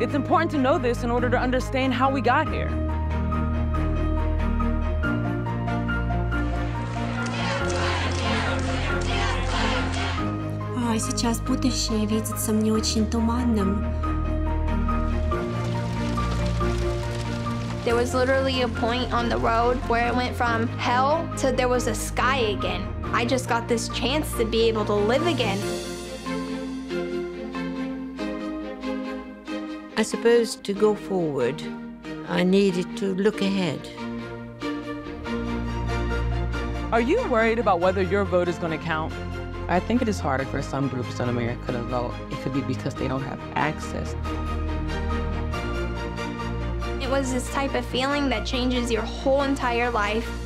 It's important to know this in order to understand how we got here. Сейчас будущее видится мне очень туманным. There was literally a point on the road where it went from hell to there was a sky again. I just got this chance to be able to live again. I suppose to go forward, I needed to look ahead. Are you worried about whether your vote is going to count? I think it is harder for some groups in America to vote. It could be because they don't have access. It was this type of feeling that changes your whole entire life.